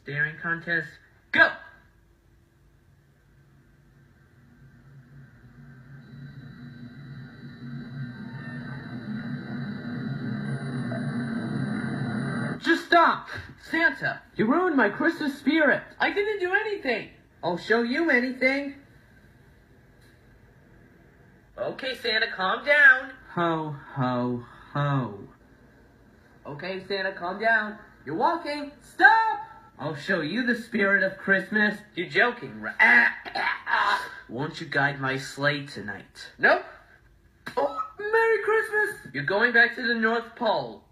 Staring contest, go! Just stop! Santa, you ruined my Christmas spirit. I didn't do anything. I'll show you anything. Okay, Santa, calm down. Ho, ho, ho. Okay, Santa, calm down. You're walking. Stop! I'll show you the spirit of Christmas. You're joking, right? Won't you guide my sleigh tonight? Nope. Oh, Merry Christmas! You're going back to the North Pole.